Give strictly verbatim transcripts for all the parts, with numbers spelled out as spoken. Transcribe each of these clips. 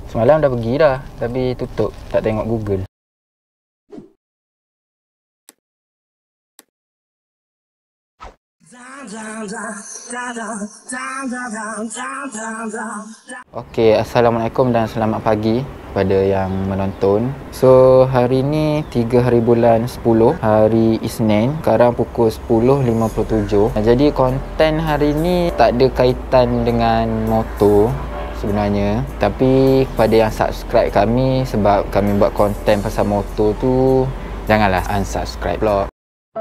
Semalam dah pergi dah, tapi tutup. Tak tengok Google. Okey, Assalamualaikum dan selamat pagi kepada yang menonton. So, hari ni tiga hari bulan sepuluh, hari Isnin. Sekarang pukul sepuluh lima puluh tujuh. Jadi, konten hari ni tak ada kaitan dengan motor sebenarnya. Tapi kepada yang subscribe kami, sebab kami buat konten pasal motor tu, janganlah unsubscribe pula.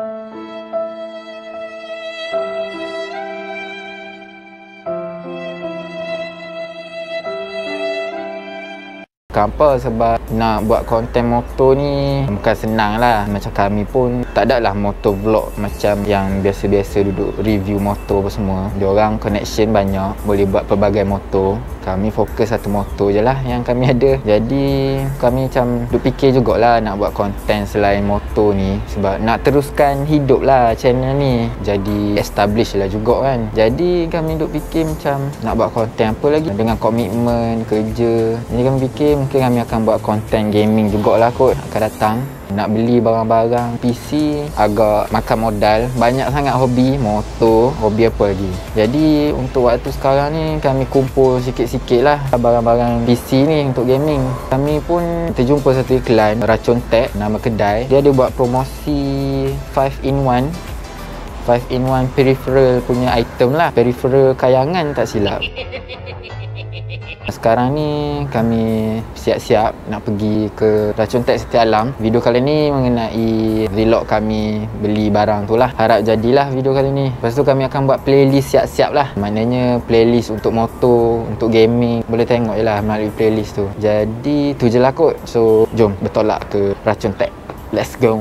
Kenapa? Sebab nak buat konten motor ni bukan senang lah. Macam kami pun tak ada lah motor vlog macam yang biasa-biasa duduk review motor apa semua. Diorang connection banyak, boleh buat pelbagai motor. Kami fokus satu motor je lah yang kami ada. Jadi kami macam duk fikir jugalah nak buat konten selain motor ni. Sebab nak teruskan hidup lah channel ni, jadi establish lah juga kan. Jadi kami duk fikir macam nak buat konten apa lagi dengan komitmen kerja. Jadi kami fikir mungkin kami akan buat konten gaming jugalah kot akan datang. Nak beli barang-barang P C agak makan modal. Banyak sangat hobi, motor, hobi apa lagi. Jadi untuk waktu sekarang ni kami kumpul sikit-sikit lah barang-barang P C ni untuk gaming. Kami pun terjumpa satu iklan Racun Tech, nama kedai. Dia ada buat promosi five in one five in one peripheral punya item lah. Peripheral kayangan tak silap. Sekarang ni kami siap-siap nak pergi ke Racun Tech Setia Alam. Video kali ni mengenai vlog kami beli barang tu lah. Harap jadilah video kali ni. Lepas tu kami akan buat playlist siap-siap lah. Maknanya playlist untuk motor, untuk gaming. Boleh tengok je lah melalui playlist tu. Jadi tu je lah kot. So jom bertolak ke Racun Tech. Let's go.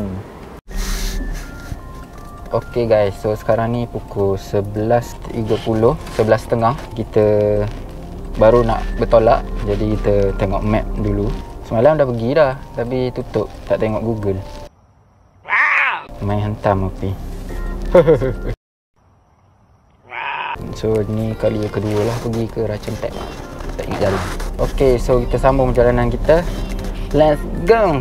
Okay guys, so sekarang ni pukul sebelas tiga puluh, sebelas tiga puluh. Kita baru nak bertolak, jadi kita tengok map dulu. Semalam dah pergi dah, tapi tutup. Tak tengok Google. Main hantam api. So ni kali yang kedua lah pergi ke Racun Tech. Tak ingat jalan. Okay, so kita sambung perjalanan kita. Let's go.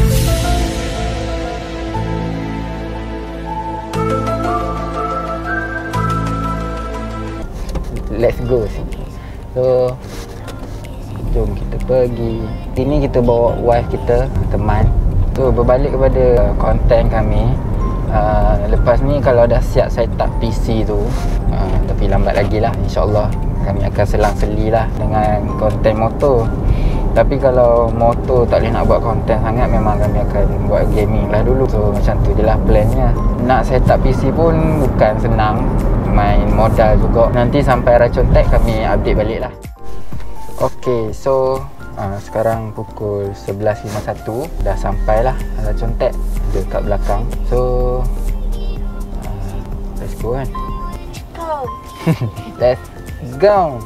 Let's go. So, jom kita pergi. Sini kita bawa wife kita, teman. So, berbalik kepada konten kami. uh, Lepas ni kalau dah siap set up P C tu, uh, tapi lambat lagi lah, InsyaAllah kami akan selang-seli lah dengan konten motor. Tapi kalau motor tak boleh nak buat konten sangat, memang kami akan buat gaming lah dulu. So macam tu je lah plannya. Nak set up P C pun bukan senang, main modal juga. Nanti sampai Racun Tech kami update balik lah. Ok, so uh, sekarang pukul sebelas lima puluh satu. Dah sampai lah Racun Tech, dekat belakang. So uh, let's go kan. Let's go.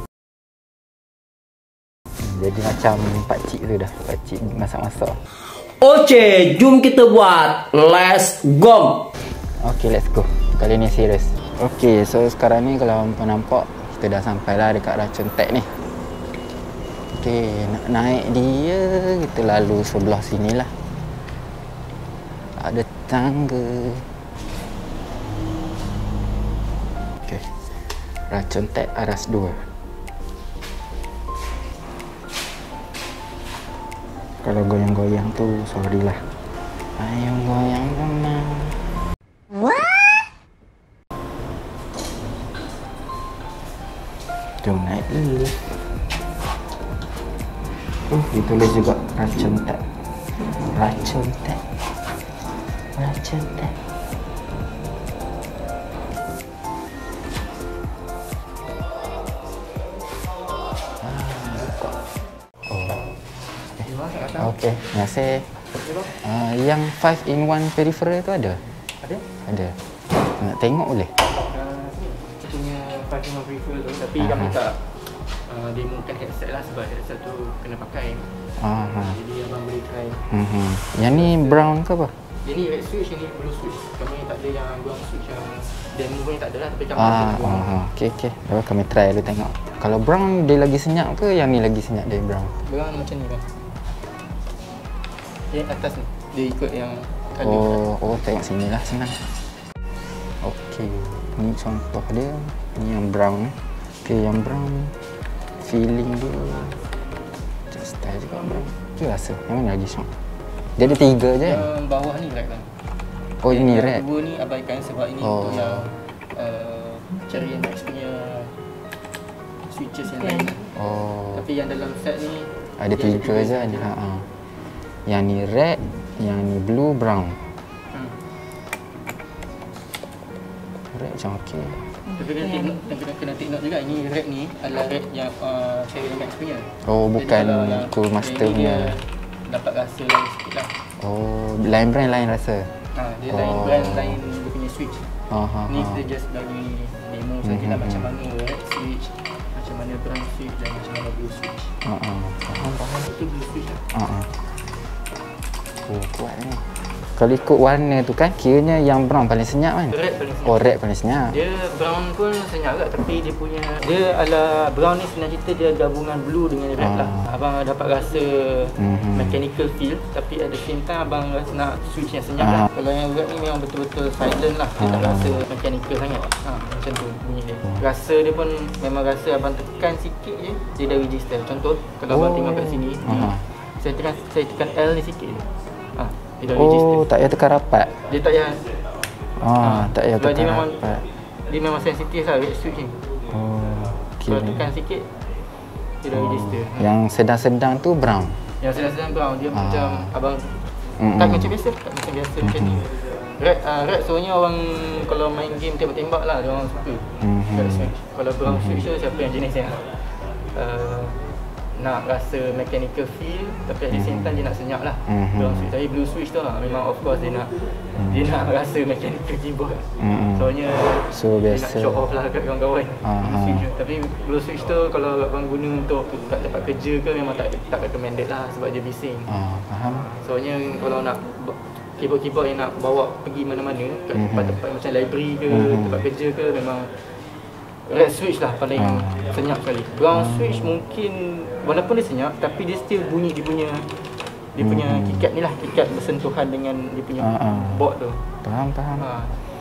Jadi macam pakcik tu dah, pakcik masak-masak. Okey, jom kita buat. Let's go. Okay, let's go. Kali ni serius. Okay, so sekarang ni kalau hampa nampak, kita dah sampai lah dekat Racun Tech ni. Okay, nak naik dia, kita lalu sebelah sini lah. Ada tangga. Okay, Racun Tech Aras dua. Kalau goyang-goyang tu, sorry lah. Ayo goyang teman. What? Jom naik dulu. Oh, ditulis juga Racun Tech. Racun Tech. Racun Tech. Okey, terima kasih. Uh, yang five in one peripheral tu ada? Ada? Ada. Nak tengok boleh? Uh, punya five in one peripheral tu, tapi uh-huh. kami tak uh, demokan headset lah sebab headset tu kena pakai. Uh-huh. Jadi abang boleh try. Uh-huh. Yang ni brown ke apa? Dia ni red switch, ini blue switch. Kami tak ada yang brown switch yang demo pun tak ada lah, tapi kami Ah, ada. ah, okey okey. Baru kami try dulu tengok. Kalau brown dia lagi senyap ke yang ni lagi senyap dari brown? Brown macam ni kan. Yang atas ni dia ikut yang colour. Oh, oh tengok sini lah senang. Okey, ni contoh dia. Ni yang brown ni. Okey, yang brown feeling dia macam style juga brown. Tu rasa yang mana lagi syok? Dia ada tiga je. Yang bawah ni red kan. Oh, ini yang red. Dua ni abaikan sebab ini Oh. untuk yang uh, Cherry M X punya switches yang lain. Oh. Tapi yang dalam set ni Ada dia tiga je ada. Ha, ha. Yang ni red, yang ni blue, brown. Hmm. Red macam okey. Tapi kena tengok, kena, kena tengok juga ini red ni adalah red yang uh, Cherry M X punya. Oh, Jadi bukan kalau yang Cool Master yang ni punya. dia dapat rasa lain sikit lah. Oh, lain brand lain rasa. Ha, dia Oh. lain brand, lain dia punya switch. Ha ha. Ni ha. kita just bagi demo saja Mhm, lah macam mhm. mana red switch, macam mana brown switch dan macam mana blue switch. Ha ha. Faham faham. Itu blue switch lah. Ha ha. Oh, kuat ni. Kalau ikut warna tu kan kiranya yang brown paling senyap kan? Red paling senyap. Oh, red paling senyap. Dia brown pun senyap agak, tapi dia punya dia ala brown ni sebenarnya cerita dia gabungan blue dengan red Ah. lah. Abang dapat rasa Mhm. mechanical feel, tapi at the same time abang rasa nak switch yang senyap Ah. lah. Kalau yang red ni memang betul-betul silent lah. Dia tak Ah. rasa mechanical sangat. Ha, macam tu bunyi dia. Rasa dia pun memang rasa abang tekan sikit je dia dah register. Contoh kalau abang Oh. tengok kat sini, Ah. saya tekan saya tekan L ni sikit je. Ha, dia dah register. Oh, tak payah tekan rapat. Dia tak payah Ah, tak payah sebab dia tekan memang rapat. dia memang sensitif lah red switch ni. Oh, Kalau okey. tekan sikit dia dah Oh. register. Yang sedang-sedang tu brown. Yang sedang-sedang brown dia Ah. macam abang Mm-mm. tak macam biasa, tak macam biasa macam ni. Red uh, red sebenarnya orang kalau main game tembak-tembak lah dia orang suka. Mhm. Red switch. Kalau brown switch tu siapa yang jenis yang uh, nak rasa mechanical feel tapi at the same time dia nak senyap lah. Mhm. Brown switch. Tapi blue switch tu lah memang of course dia nak dia nak rasa mechanical keyboard. Mhm. Soalnya So, dia biasa. nak show off lah kat kawan-kawan. Ah, Blue ah. switch tu. Tapi blue switch tu kalau abang guna untuk kat tempat kerja ke memang tak tak recommended lah sebab dia bising. Ah, faham. Soalnya kalau nak b- keyboard-keyboard yang nak bawa pergi mana-mana kat Mhm. tempat-tempat macam library ke, Mhm. tempat kerja ke memang red switch lah paling Ah. senyap sekali. Brown switch mungkin walaupun dia senyap tapi dia still bunyi dia punya dia punya Mhm. kikat ni lah, kikat bersentuhan dengan dia punya Ah, ah. board tu. Faham, faham. Ha.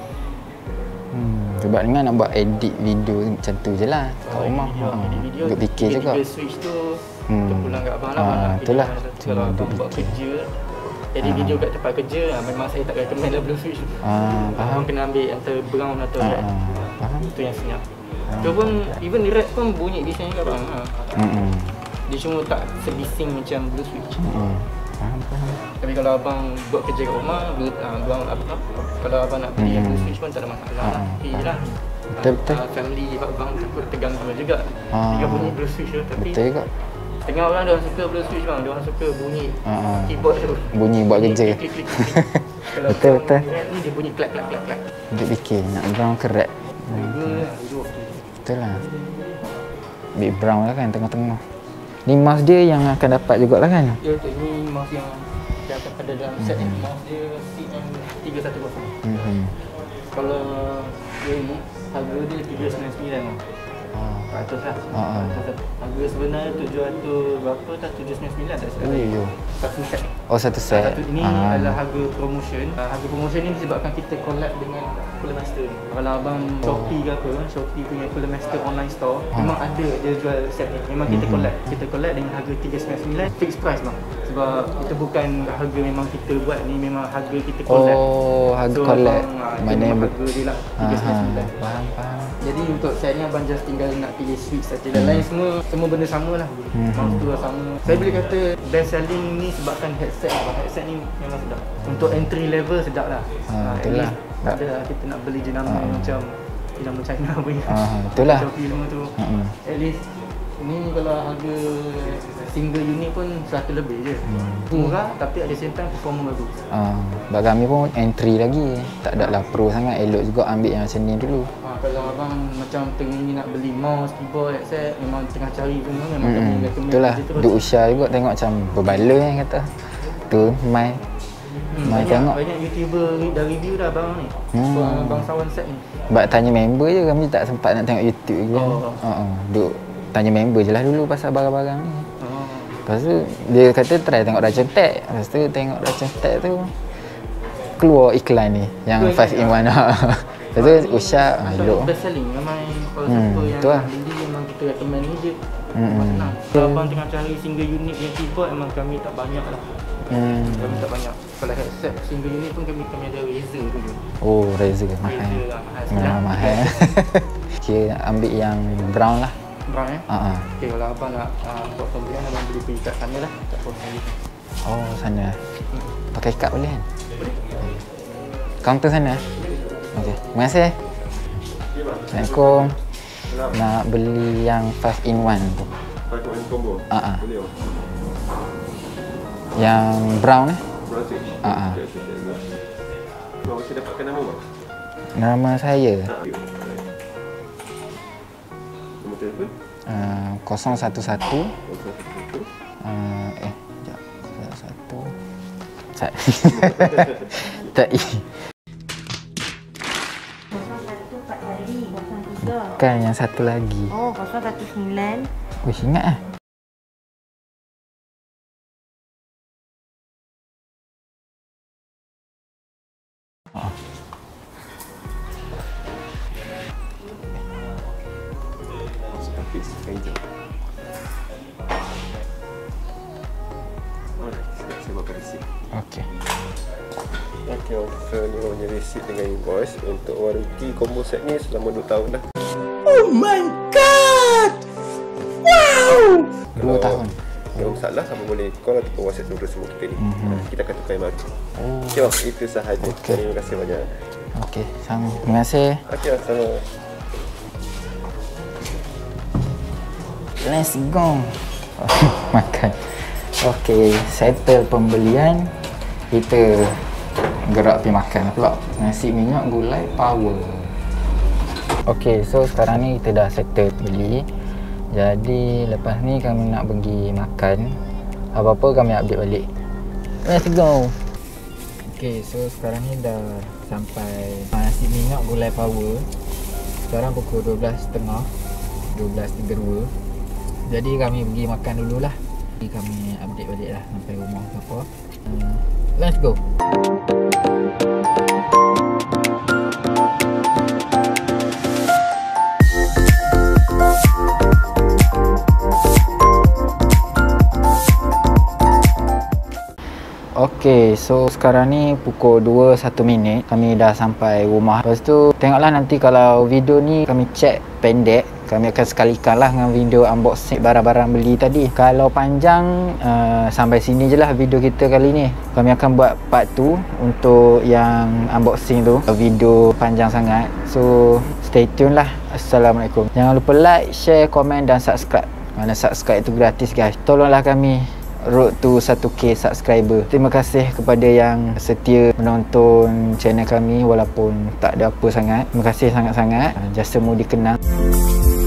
Hmm, sebab dengan nak buat edit video macam tu je lah kat Oh, rumah. video, Ha. edit video, Duk fikir juga. tiba-tiba switch tu Hmm. terpulang kat abang lah. Ah, abang nak itulah. edit mana- Cuma Kalau duk abang buat fikir. kerja, edit Ah. video kat tempat kerja, ah, memang saya tak recommend lah blue switch. Ah, faham. Abang kena ambil antara brown atau Ah, red. ah, faham. Itu yang senyap. Ah, Itu pun, even red pun bunyi bising kat abang. Ha. Hmm. Dia cuma tak sebising macam blue switch. Hmm. Faham, faham. Tapi kalau abang buat kerja kat rumah, blue, ah, brown, apa, kalau abang nak beli Hmm. blue switch pun tak ada masalah lah. Ah, Okey je lah. Betul, betul. Ah, family abang takut tegang sama juga. Ah. Tinggal bunyi blue switch tu. Tapi Betul juga. tengah orang dia orang suka blue switch bang, dia orang suka bunyi Ah. keyboard tu. Bunyi buat kerja. Klik, klik, klik, klik. Kalau Betul, brown betul. red ni dia bunyi klak klak klak klak. Duk fikir nak brown ke red. Dua lah, dua okey. Betul lah. Big brown lah kan tengah-tengah. Ni mouse dia yang akan dapat jugalah kan? Ya betul, ni mouse yang yang akan ada dalam set ni. Mouse dia C M tiga satu kosong. Hmm. Kalau dia ni harga dia tiga sembilan sembilan lah. Ah. empat ratus lah. Ah, ah. empat ratus. Harga sebenarnya tujuh ratus berapa tak tujuh sembilan sembilan tak silap. Oh, yo. Satu set. Oh, satu set. Satu ini Ah. adalah harga promotion. Uh, harga promotion ni disebabkan kita collab dengan Cooler Master ni. Kalau abang Shopee ke apa, Shopee punya Cooler Master online store, Ah. memang ada dia jual set ni. Memang kita Mhm. collab. Kita collab dengan harga tiga sembilan sembilan fixed price bang. Sebab kita bukan harga memang kita buat ni, memang harga kita collab. Oh, harga So, collab. abang, ah, itu Mana memang bu- harga dia lah Ah, tiga sembilan sembilan. faham, faham. Jadi untuk set ni abang just tinggal nak pilih switch saja. Dan lain semua semua benda sama lah. Hmm. Mouse tu lah sama. Saya boleh kata best selling ni sebabkan headset. Abang headset ni memang sedap. Untuk entry level sedap lah. Ah, Ah, betul at lah. least tak ada lah kita nak beli jenama Ah. macam jenama China punya. Ah, betul lah. Macam film tu. Mm-mm. At least ni kalau harga single unit pun seratus lebih je. Hmm. Murah tapi at the same time performance bagus. Ah, bagi kami pun entry lagi. Tak ada lah pro sangat. Elok juga ambil yang macam ni dulu. Ha, kalau abang macam tengah ni nak beli mouse, keyboard, headset, memang tengah cari semua memang kami Hmm. recommend Itulah. je terus. Duk usia juga tengok macam berbala yang kata. Tu, mai. Hmm, Mari banyak, tengok. Banyak YouTuber dah review dah bang ni. Hmm. Bangsawan set ni. Sebab tanya member je, kami tak sempat nak tengok YouTube je. Oh. Uh-uh. Duk tanya member je lah dulu pasal barang-barang ni. Oh. Lepas tu dia kata try tengok Racun Tech. Lepas tu tengok Racun Tech tu keluar iklan ni yang five in one. Lepas tu Usha ah, elok. Best selling memang kalau Hmm, siapa yang tu lah. beli memang kita recommend ni je. Hmm. Senang. Kalau abang tengah cari single unit yang keyboard memang kami tak banyak lah. Hmm. Kami tak banyak. Kalau headset single unit pun kami kami ada Razer tu je. Oh, Razer mahal. Razer lah mahal. Memang mahal. Kira ambil yang brown lah. Brown eh? Uh-huh. Okay, kalau abang nak uh, buat pembelian abang boleh pergi kat sana lah. Kat pos ni. Oh, sana. Pakai kad boleh kan? Kaunter sana. Okey. Terima kasih. Assalamualaikum. Nak beli yang five in one tu. five in one combo? Uh-huh. Boleh. Yang brown eh? Brown switch? Uh-huh. Okay, okay, okay. Bang masih dapatkan nama bang? Nama saya Nombor telefon? uh, kosong satu satu kosong satu satu uh, Eh, sekejap kosong satu Tak Tak i kosong satu empat hari, kosong tiga. Bukan yang satu lagi. Oh, kosong satu sembilan. Wish, ingat lah. Oh. Hafiz Kaijah. Alright, sekejap saya buatkan receipt. Okey. Okay, so ni punya receipt dengan invoice untuk warranty combo set ni selama dua tahun dah. Dua tahun. Kalau masalah sama boleh call ataupun WhatsApp nombor semua kita ni. Mhm. Kita akan tukar yang baru. Oh. Okay bang, itu sahaja. Okey. Terima kasih banyak. Okey, sama. Terima kasih. Okey, sama. Let's go. Makan. Okey, settle pembelian. Kita gerak pergi makan pula. Nasi minyak gulai power. Okey, so sekarang ni kita dah settle beli. Jadi lepas ni kami nak pergi makan. Apa-apa kami update balik. Let's go. Okey, so sekarang ni dah sampai nasi minyak gulai power. Sekarang pukul dua belas tiga puluh, dua belas tiga puluh dua. Jadi kami pergi makan dululah. Kami update balik lah sampai rumah ke apa. Hmm, let's go. Okey, so sekarang ni pukul dua satu minit. Kami dah sampai rumah. Lepas tu tengoklah nanti kalau video ni kami check pendek, kami akan sekalikan lah dengan video unboxing barang-barang beli tadi. Kalau panjang, uh, sampai sini je lah video kita kali ni. Kami akan buat part tu untuk yang unboxing tu. Video panjang sangat. So stay tune lah. Assalamualaikum. Jangan lupa like, share, komen dan subscribe. Mana subscribe itu gratis guys. Tolonglah kami road to one K subscriber. Terima kasih kepada yang setia menonton channel kami walaupun tak ada apa sangat. Terima kasih sangat-sangat. Jasa mu dikenal.